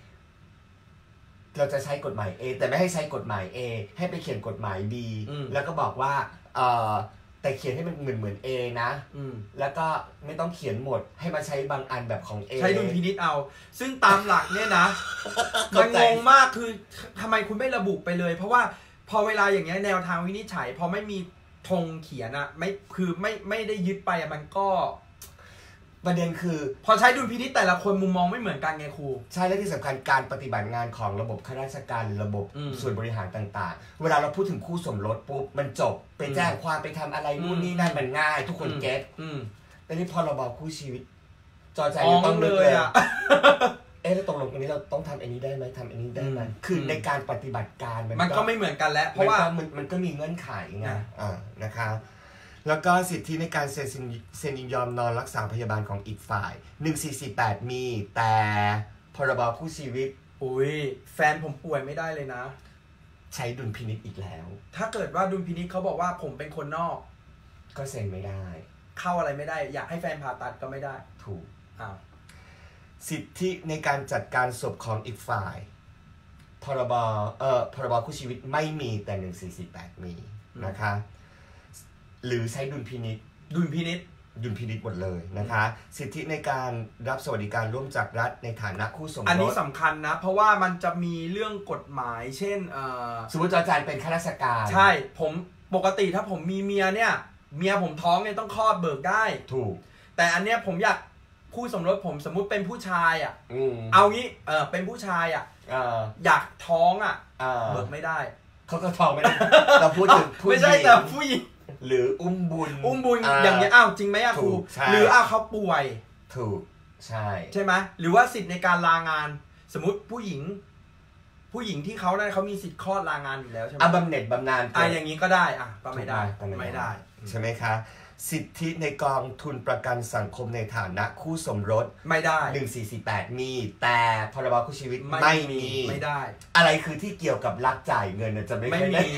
เราจะใช้กฎหมาย A แต่ไม่ให้ใช้กฎหมาย A ให้ไปเขียนกฎหมาย B แล้วก็บอกว่าเออแต่เขียนให้มันเหมือนเหมือน A นะแล้วก็ไม่ต้องเขียนหมดให้มาใช้บางอันแบบของ A ใช้ดุลพินิจเอาซึ่งตามหลักเนี่ยนะมันงงมากคือทำไมคุณไม่ระบุไปเลยเพราะว่าพอเวลาอย่างเงี้ยแนวทางวินิจฉัยพอไม่มีธงเขียนอะไม่คือไม่ไม่ได้ยึดไปอะมันก็ประเด็นคือพอใช้ดุลพินิจแต่ละคนมุมมองไม่เหมือนกันไงครูใช่และที่สำคัญการปฏิบัติงานของระบบข้าราชการหรือระบบส่วนบริหารต่างๆเวลาเราพูดถึงคู่สมรสปุ๊บมันจบไปแจ้งความไปทำอะไรนู่นนี่นั่นมันง่ายทุกคนเก็ตแต่นี่พอเราบอกคู่ชีวิตจอใจต้องเลยอะเอ๊ะแล้วตรงลงตรงนี้เราต้องทำอันนี้ได้ไหมทำอันนี้ได้ไหมคือในการปฏิบัติการมันก็ไม่เหมือนกันแล้วเพราะว่ามันมันก็มีเงื่อนไขไงอ่านะคะแล้วก็สิทธิในการเซ็นเซ็นยินยอมนอนรักษาพยาบาลของอีกฝ่ายหนึ่งสี่สี่แปดมีแต่พรบคู่ชีวิตอุ้ยแฟนผมป่วยไม่ได้เลยนะใช้ดุลพินิจอีกแล้วถ้าเกิดว่าดุลพินิจเขาบอกว่าผมเป็นคนนอกก็เซ็นไม่ได้เข้าอะไรไม่ได้อยากให้แฟนผ่าตัดก็ไม่ได้ถูกอ้าวสิทธิในการจัดการศพของอีกฝ่ายพรบเอ่อพรบคู่ชีวิตไม่มีแต่หนึ่งสี่สี่แปดมีนะคะหรือใช้ดุลพินิจดุลพินิจดุลพินิจหมดเลยนะคะสิทธิในการรับสวัสดิการร่วมจากรัฐในฐานะคู่สมรสอันนี้สำคัญนะเพราะว่ามันจะมีเรื่องกฎหมายเช่นสมมติอาจารย์เป็นข้าราชการใช่ผมปกติถ้าผมมีเมียเนี่ยเมียผมท้องเนี่ยต้องคลอดเบิกได้ถูกแต่อันเนี้ยผมอยากคู่สมรสผมสมมุติเป็นผู้ชายอ่ะเอางี้เออเป็นผู้ชายอ่ะอยากท้องอ่ะเบิกไม่ได้เขาก็ท้องไม่ได้เราพูดถึงไม่ใช่แต่ผู้หญิงหรืออุ้มบุญอุ้มบุญอย่างเงี้ยอ้าวจริงไหมอะครูหรืออ้าวเขาป่วยถูกใช่ใช่ไหมหรือว่าสิทธิ์ในการลางานสมมุติผู้หญิงผู้หญิงที่เขาได้เขามีสิทธิ์คลอดลางานอยู่แล้วใช่ไหมอ่ะบำเหน็จบำนาญอ่ะอย่างนี้ก็ได้อ่ะก็ไม่ได้ไม่ได้ใช่ไหมคะสิทธิในกองทุนประกันสังคมในฐานะคู่สมรสไม่ได้หนึ่งสี่สี่แปดมีแต่พรบคู่ชีวิตไม่มีไม่ได้อะไรคือที่เกี่ยวกับรักจ่ายเงินจะไม่ไม่มี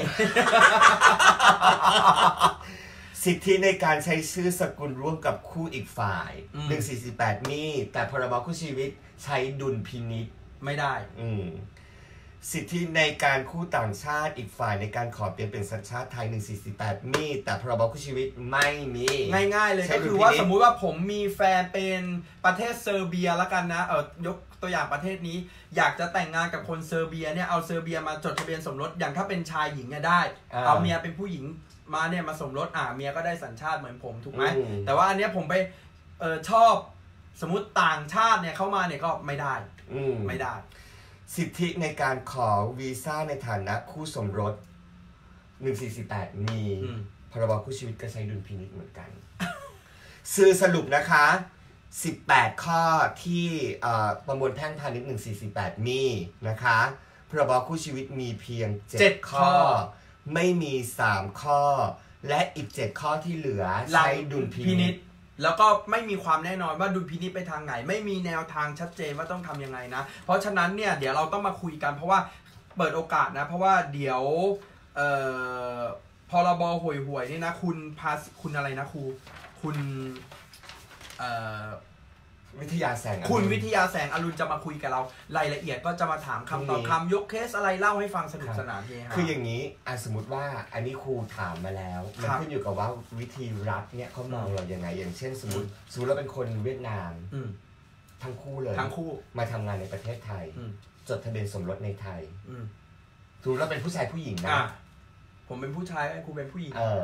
สิทธิในการใช้ชื่อสกุลร่วมกับคู่อีกฝ่ายหนึ่งสี่สี่แปดมีแต่พรบคู่ชีวิตใช้ดุลพินิจไม่ได้อืมสิทธิในการคู่ต่างชาติอีกฝ่ายในการขอเปลี่ยนเป็นสัญชาติไทยหนึ่งสี่สี่แปดมีแต่พรบคู่ชีวิตไม่มีง่ายๆเลยก็คือว่าสมมุติว่าผมมีแฟนเป็นประเทศเซอร์เบียแล้วกันนะเออยกตัวอย่างประเทศนี้อยากจะแต่งงานกับคนเซอร์เบียเนี่ยเอาเซอร์เบียมาจดทะเบียนสมรสอย่างถ้าเป็นชายหญิงเนี่ยได้เอาเมียเป็นผู้หญิงมาเนี่ยมาสมรสอ่าเมียก็ได้สัญชาติเหมือนผมถูกไหมแต่ว่าอันเนี้ยผมไปเออชอบสมมุติต่างชาติเนี่ยเข้ามาเนี่ยก็ไม่ได้ไม่ได้สิทธิในการขอวีซ่าในฐานะคู่สมรสหนึ่งสี่สี่แปดมีพรบคู่ชีวิตก็ใช้ดุลพินิจเหมือนกันซื้อสรุปนะคะสิบแปดข้อที่ประมวลแพ่งพาณิชย์หนึ่งสี่สี่แปดมีนะคะพรบคู่ชีวิตมีเพียงเจ็ดข้อไม่มีสามข้อและอีกเจ็ดข้อที่เหลือใช้ดุลพินิจแล้วก็ไม่มีความแน่นอนว่าดุลพินิจไปทางไหนไม่มีแนวทางชัดเจนว่าต้องทำยังไงนะเพราะฉะนั้นเนี่ยเดี๋ยวเราต้องมาคุยกันเพราะว่าเปิดโอกาสนะเพราะว่าเดี๋ยวเอ่อพรบห่วยห่วยนี่นะคุณพาคุณอะไรนะครูคุณเอ่อวิทยาแสงคุณวิทยาแสงอรุณจะมาคุยกับเรารายละเอียดก็จะมาถามคำต่อคำยกเคสอะไรเล่าให้ฟังสนุกสนานเฮฮาคืออย่างนี้อ่ะสมมติว่าอันนี้ครูถามมาแล้วมันขึ้นอยู่กับว่าวิธีรัฐเนี่ยเขามองเราอย่างไงอย่างเช่นสมมติสมมติเราเป็นคนเวียดนามทั้งคู่เลยทั้งคู่มาทำงานในประเทศไทยจดทะเบียนสมรสในไทยสมมติเราเป็นผู้ชายผู้หญิงนะผมเป็นผู้ชายครูเป็นผู้หญิงเออ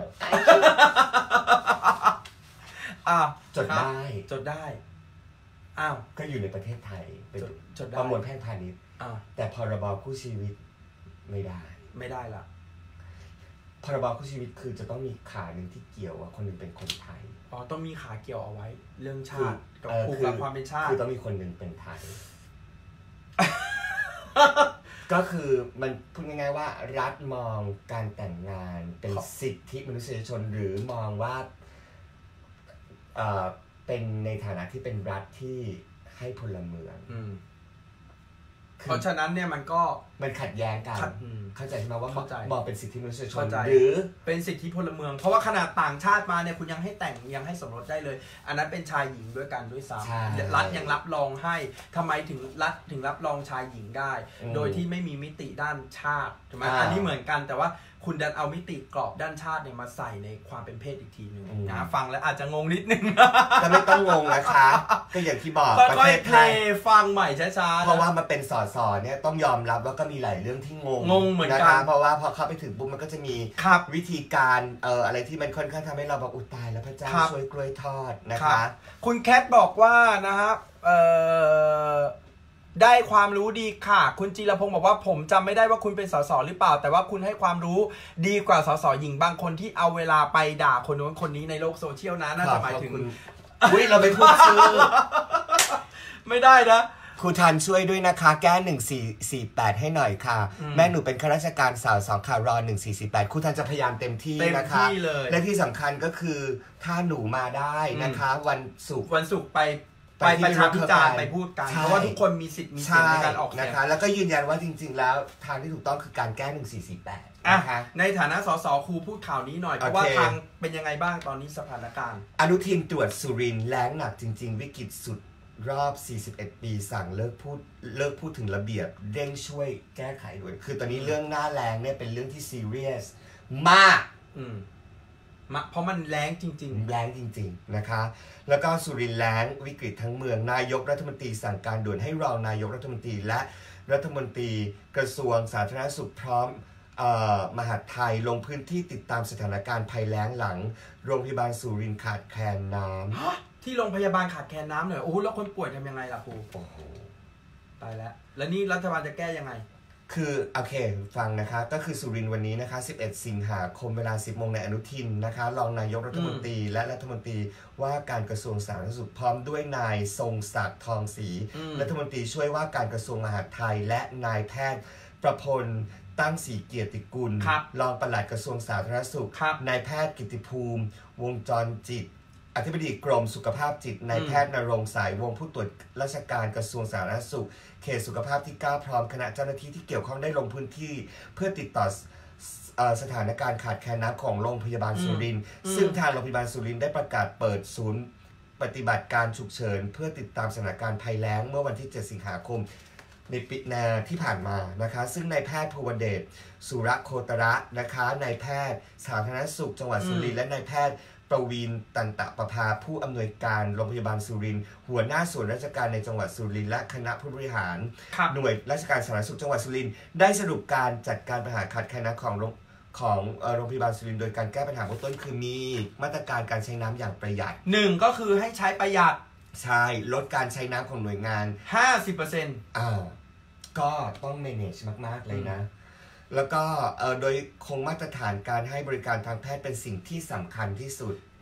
อ่าจดได้จดได้อ้าวก็อยู่ในประเทศไทยเป็นประมวลแพ่งพาณิชย์แต่พรบคู่ชีวิตไม่ได้ไม่ได้ละพรบคู่ชีวิตคือจะต้องมีขาหนึ่งที่เกี่ยวว่าคนหนึ่งเป็นคนไทยอ๋อต้องมีขาเกี่ยวเอาไว้เรื่องชาติกับผูกกับความเป็นชาติคือต้องมีคนหนึ่งเป็นไทย ก็คือมันพูดง่ายๆว่ารัฐมองการแต่งงานเป็นสิทธิมนุษยชนหรือมองว่าเป็นในฐานะที่เป็นรัฐที่ให้พลเมืองเพราะฉะนั้นเนี่ยมันก็มันขัดแย้งกันเข้าใจไหมว่ามองเป็นสิทธิมนุษยชนหรือเป็นสิทธิพลเมืองเพราะว่าขนาดต่างชาติมาเนี่ยคุณยังให้แต่งยังให้สมรสได้เลยอันนั้นเป็นชายหญิงด้วยกันด้วยซ้ำรัฐยังรับรองให้ทำไมถึงรัฐถึงรับรองชายหญิงได้โดยที่ไม่มีมิติด้านชาติถูกไหมอันนี้เหมือนกันแต่ว่าคุณดันเอามิติกรอบด้านชาติเนี่ยมาใส่ในความเป็นเพศอีกทีหนึ่งนะฟังแล้วอาจจะงงนิดนึงแต่ไม่ต้องงงนะคะก็อย่างที่บอกประเทศไทยฟังใหม่ช้าๆเพราะว่ามันเป็นสอสอเนี่ยต้องยอมรับว่าก็มีหลายเรื่องที่งงงงเหมือนกันเพราะว่าพอเข้าไปถึงปุ๊บมันก็จะมีวิธีการเอ่ออะไรที่มันค่อนข้างทำให้เราแบบอุตายแล้วพระเจ้าช่วยกล้วยทอดนะคะคุณแคทบอกว่านะครับเอ่อได้ความรู้ดีค่ะคุณจีรพงศ์บอกว่าผมจำไม่ได้ว่าคุณเป็นสสหรือเปล่าแต่ว่าคุณให้ความรู้ดีกว่าสสหญิงบางคนที่เอาเวลาไปด่าคนโน้นคนนี้ในโลกโซเชียลนะน่าจะหมายถึงอุ้ยเราไปพูดชื่อไม่ได้นะครูทันช่วยด้วยนะคะแก้หนึ่งสี่สี่แปดให้หน่อยค่ะแม่หนูเป็นข้าราชการสาวสองค่ะรอหนึ่งสี่สี่แปดครูทันจะพยายามเต็มที่นะคะและที่สำคัญก็คือถ้าหนูมาได้นะคะวันศุกร์วันศุกร์ไปไปประชาพิจารณ์ไปพูดกันเพราะว่าทุกคนมีสิทธิ์มีเสียงในการออกเสียงนะคะแล้วก็ยืนยันว่าจริงๆแล้วทางที่ถูกต้องคือการแก้หนึ่งสี่สี่แปดนะคะในฐานะสสครูพูดข่าวนี้หน่อยเพราะว่าทางเป็นยังไงบ้างตอนนี้สถานการณ์อนุทินตรวจสุรินทร์แล้งหนักจริงๆวิกฤตสุดรอบสี่สิบเอ็ดปีสั่งเลิกพูดเลิกพูดถึงระเบียบเร่งช่วยแก้ไขด่วนคือตอนนี้เรื่องหน้าแรงเนี่ยเป็นเรื่องที่ซีเรียสมากเพราะมันแรงจริงๆแรงจริงๆนะคะแล้วก็สุรินทร์แล้งวิกฤตทั้งเมืองนายกรัฐมนตรีสั่งการด่วนให้รองนายกรัฐมนตรีและรัฐมนตรีกระทรวงสาธารณสุขพร้อมมหาดไทยลงพื้นที่ติดตามสถานการณ์ภัยแล้งหลังโรงพยาบาลสุรินทร์ขาดแคลนน้ำที่โรงพยาบาลขาดแคลนน้ำหน่อยโอ้โหแล้วคนป่วยทำยังไงล่ะครูโอ้โหตายแล้วแล้วนี่รัฐบาลจะแก้ยังไงคือโอเคฟังนะคะก็คือสุรินทร์วันนี้นะคะสิบเอ็ดสิงหาคมเวลา สิบโมงในอนุทินนะคะรองนายกรัฐมนตรีและรัฐมนตรีว่าการกระทรวงสาธารณสุขพร้อมด้วยนายทรงศักดิ์ทองศรีรัฐมนตรีช่วยว่าการกระทรวงมหาดไทยและนายแพทย์ประพลตั้งศรีเกียรติกุลรองปลัดกระทรวงสาธารณสุขนายแพทย์กิติภูมิวงจรจิตอธิบดีกรมสุขภาพจิตนายแพทย์ณรงค์สายวงผู้ตรวจราชการกระทรวงสาธารณสุขเขตสุขภาพที่เก้าพร้อมคณะเจ้าหน้าที่ที่เกี่ยวข้องได้ลงพื้นที่เพื่อติดต่อสถานการณ์ขาดแคลนน้ำของโรงพยาบาลสุรินทร์ซึ่งทางโรงพยาบาลสุรินทร์ได้ประกาศเปิดศูนย์ปฏิบัติการฉุกเฉินเพื่อติดตามสถานการณ์ภัยแล้งเมื่อวันที่เจ็ดสิงหาคมในปีนาที่ผ่านมานะคะซึ่งนายแพทย์ภูวเดชสุรโคตระนะคะนายแพทย์สาธารณสุขจังหวัดสุรินทร์และนายแพทย์ประวีณตันตะประภาผู้อำนวยการโรงพยาบาลสุรินทร์หัวหน้าส่วนราชการในจังหวัดสุรินทร์และคณะผู้บริหารหน่วยราชการสาธารณสุขจังหวัดสุรินทร์ได้สรุปการจัดการปัญหาขาดแคลนน้ำของโรงของโรงพยาบาลสุรินทร์โดยการแก้ปัญหาเบื้องต้นคือมีมาตรการการใช้น้ำอย่างประหยัดหนึ่งก็คือให้ใช้ประหยัดใช่ลดการใช้น้ำของหน่วยงานห้าสิบเปอร์เซ็นต์อ่าก็ต้อง manage มากๆเลยนะแล้วก็โดยคงมาตรฐานการให้บริการทางแพทย์เป็นสิ่งที่สำคัญที่สุด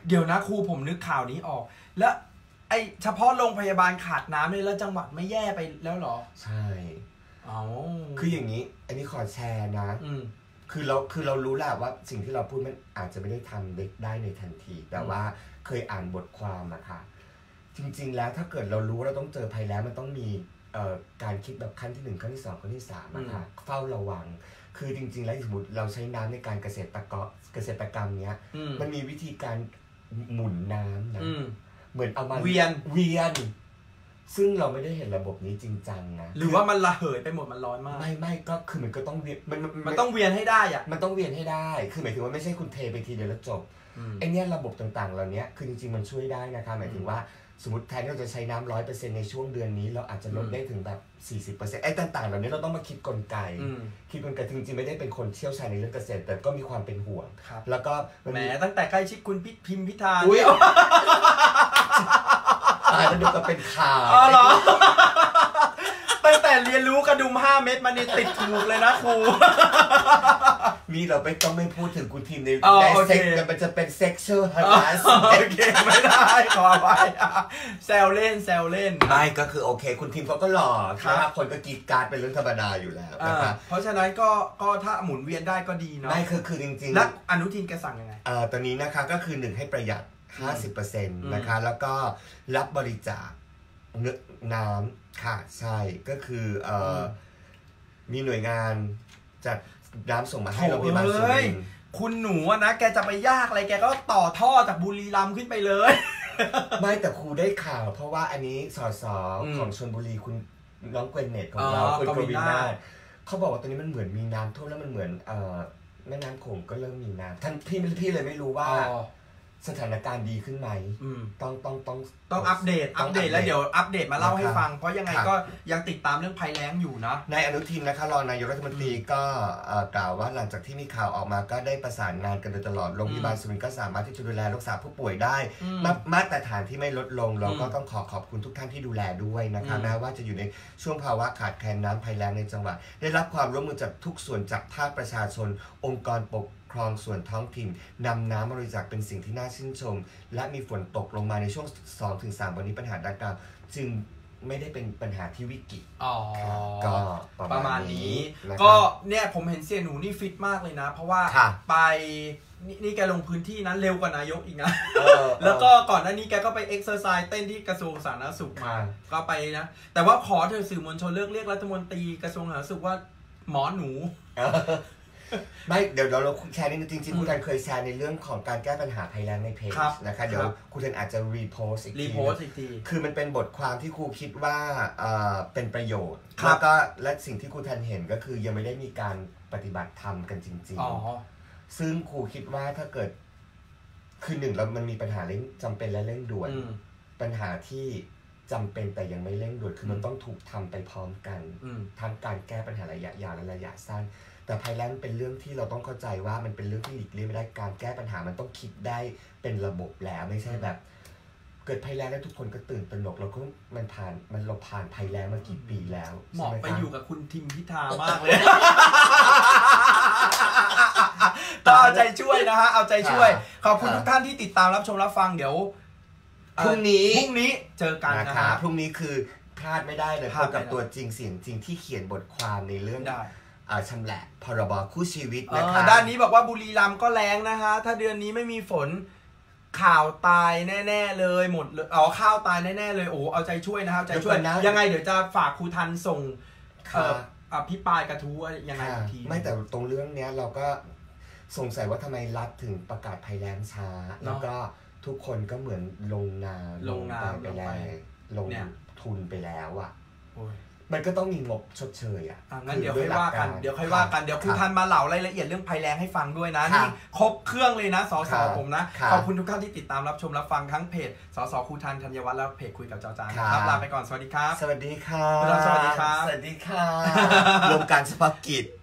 เดี๋ยวนะครูผมนึกข่าวนี้ออกแล้วไอเฉพาะโรงพยาบาลขาดน้ำเนี่ยแล้วจังหวัดไม่แย่ไปแล้วหรอใช่อ๋อคืออย่างนี้อันนี้ขอแชร์นะคือเราคือเรารู้แหละว่าสิ่งที่เราพูดมันอาจจะไม่ได้ทำได้ในทันทีแต่ว่าเคยอ่านบทความอะค่ะจริงๆแล้วถ้าเกิดเรารู้ว่าเราต้องเจอภัยแล้วมันต้องมีการคิดแบบขั้นที่หนึ่งขั้นที่สองขั้นที่สามนะคะเฝ้าระวังคือจริงๆแล้วสมมติเราใช้น้ำในการเกษตรกรเกษตรกรรมเนี้ยมันมีวิธีการหมุนน้ำนะเหมือนเอามาเวียนเวียนซึ่งเราไม่ได้เห็นระบบนี้จริงจังนะหรือว่ามันระเหยไปหมดมันร้อนมากไม่ไม่ก็คือมันก็ต้องเวียนมันมันต้องเวียนให้ได้อะมันต้องเวียนให้ได้คือหมายถึงว่าไม่ใช่คุณเทไปทีเดียวแล้วจบไอเนี้ยระบบต่างๆเหล่านี้คือจริงๆมันช่วยได้นะคะหมายถึงว่าสมมติแทนที่เราจะใช้น้ำร้อยเปอร์เซ็นต์ในช่วงเดือนนี้เราอาจจะลดได้ถึงแบบสี่สิบเปอร์เซ็นต์ไอ้ต่างๆเหล่านี้เราต้องมาคิดกลไกคิดกลไกจริงๆไม่ได้เป็นคนเชี่ยวชาญในเรื่องเกษตรแต่ก็มีความเป็นห่วงแล้วก็แหมตั้งแต่ใกล้ชิดคุณพิมพิธาตายแล้วดูก็เป็นข่าวอ๋อเหรอตั้งแต่เรียนรู้กระดุมห้าเม็ดมานี่ติดถูกเลยนะครูมีเราไม่ต้องไม่พูดถึงคุณทีมในในเซ็กแต่มันจะเป็นเซ็กชวลฮาร์สโอเคไม่ได้ขอไปแซวเล่นแซวเล่นไม่ก็คือโอเคคุณทีมเขาก็หล่อครับคนก็กีดการ์ดเป็นเรื่องธรรมดาอยู่แล้วนะครับเพราะฉะนั้นก็ก็ถ้าหมุนเวียนได้ก็ดีเนาะไม่คือคือจริงๆแล้วอนุทินแกสั่งยังไงเอ่อตอนนี้นะคะก็คือหนึ่งให้ประหยัด ห้าสิบเปอร์เซ็นต์ นะคะแล้วก็รับบริจาคเนื้อน้ำค่ะใช่ก็คือเอ่อมีหน่วยงานจัดน้ำส่งมาให้โรงพยาบาลสุรินทร์คุณหนูนะแกจะไปยากอะไรแกก็ต่อท่อจากบุรีรัมย์ขึ้นไปเลยไม่แต่ครูได้ข่าวเพราะว่าอันนี้สสของชลบุรีคุณน้องเกวนเนตของเราคุณกวินาถเขาบอกว่าตอนนี้มันเหมือนมีน้ำท่วมแล้วมันเหมือนเอ่อแม่น้ำโขงก็เริ่มมีน้ำท่านพี่พี่เลยไม่รู้ว่าสถานการณ์ดีขึ้นไหมต้องต้องต้องต้องอัปเดตอัปเดตแล้วเดี๋ยวอัปเดตมาเล่าให้ฟังเพราะยังไงก็ยังติดตามเรื่องภัยแล้งอยู่นะนายอนุทินนะคะรองนายกรัฐมนตรีก็กล่าวว่าหลังจากที่มีข่าวออกมาก็ได้ประสานงานกันโดยตลอดโรงพยาบาลสุรินทร์ก็สามารถที่จะดูแลรักษาผู้ป่วยได้มาตรฐานที่ไม่ลดลงเราก็ต้องขอขอบคุณทุกท่านที่ดูแลด้วยนะคะแม้ว่าจะอยู่ในช่วงภาวะขาดแคลนน้ำภัยแล้งในจังหวัดได้รับความร่วมมือจากทุกส่วนจากภาคประชาชนองค์กรปกครองส่วนท้องถิ่นนำน้ำมาบริจาคเป็นสิ่งที่น่าชื่นชมและมีฝนตกลงมาในช่วง สองถึงสาม วันนี้ปัญหาดังกล่าวจึงไม่ได้เป็นปัญหาที่วิกฤตอ๋อก็ประมาณนี้ก็เนี่ยผมเห็นเสี่ยหนูนี่ฟิตมากเลยนะเพราะว่าไปนี่แกลงพื้นที่นั้นเร็วกว่านายกอีกนะแล้วก็ก่อนหน้านี้แกก็ไปเอ็กซ์เซอร์ไซส์เต้นที่กระทรวงสาธารณสุขมาก็ไปนะแต่ว่าขอเธอสื่อมวลชนเลิกเรียกรัฐมนตรีกระทรวงสาธารณสุขว่าหมอหนูไม่เดี๋ยวเราแชร์นิดนึงจริงๆคุณแทนเคยแชร์ในเรื่องของการแก้ปัญหาภัยแล้งในเพจนะคะเดี๋ยวคุณแทนอาจจะรีโพสอีกทีคือมันเป็นบทความที่ครูคิดว่าเป็นประโยชน์แล้วก็และสิ่งที่ครูแทนเห็นก็คือยังไม่ได้มีการปฏิบัติธรรมกันจริงๆซึ่งครูคิดว่าถ้าเกิดคือหนึ่งแล้วมันมีปัญหาเร่งจำเป็นและเร่งด่วนปัญหาที่จำเป็นแต่ยังไม่เร่งด่วนคือมันต้องถูกทำไปพร้อมกันทั้งการแก้ปัญหาระยะยาวและระยะสั้นแต่ภัยแล้งเป็นเรื่องที่เราต้องเข้าใจว่ามันเป็นเรื่องที่หลีกเลี่ยงไม่ได้การแก้ปัญหามันต้องคิดได้เป็นระบบแล้วไม่ใช่แบบเกิดภัยแล้งแล้วทุกคนก็ตื่นตระหนกแล้วก็มันผ่านมันเราผ่านภัยแล้งมากี่ปีแล้วเหมาะไปอยู่กับคุณทิมพิธามากเลยต่อเอาใจช่วยนะฮะเอาใจช่วยขอบคุณทุกท่านที่ติดตามรับชมรับฟังเดี๋ยวพรุ่งนี้พรุ่งนี้เจอกันนะครับพรุ่งนี้คือพลาดไม่ได้เลยพบกับตัวจริงเสียงจริงที่เขียนบทความในเรื่องชำแหละพรบคู่ชีวิตนะคะด้านนี้บอกว่าบุรีรัมย์ก็แรงนะคะถ้าเดือนนี้ไม่มีฝนข่าวตายแน่ๆเลยหมดเลยอ๋อข้าวตายแน่ๆเลยโอ้เอาใจช่วยนะครับใจช่วยยังไงเดี๋ยวจะฝากครูทันส่งอภิปรายกระทู้ยังไงทีไม่แต่ตรงเรื่องเนี้ยเราก็สงสัยว่าทำไมรัฐถึงประกาศภัยแล้งช้าแล้วก็ทุกคนก็เหมือนลงนาลงนาไปแล้วลงทุนไปแล้วอ่ะมันก็ต้องมีงบชดเชยอ่ะงั้นเดี๋ยวค่อยว่ากันเดี๋ยวค่อยว่ากันเดี๋ยวครูทันมาเล่ารายละเอียดเรื่องภัยแล้งให้ฟังด้วยนะนี่ครบเครื่องเลยนะสสผมนะขอบคุณทุกท่านที่ติดตามรับชมรับฟังทั้งเพจสสครูทันธัญวัฒน์และเพจคุยกับจอจานครับลาไปก่อนสวัสดีครับสวัสดีค่ะสวัสดีครับสวัสดีค่ะรวมการเฉพาะกิจ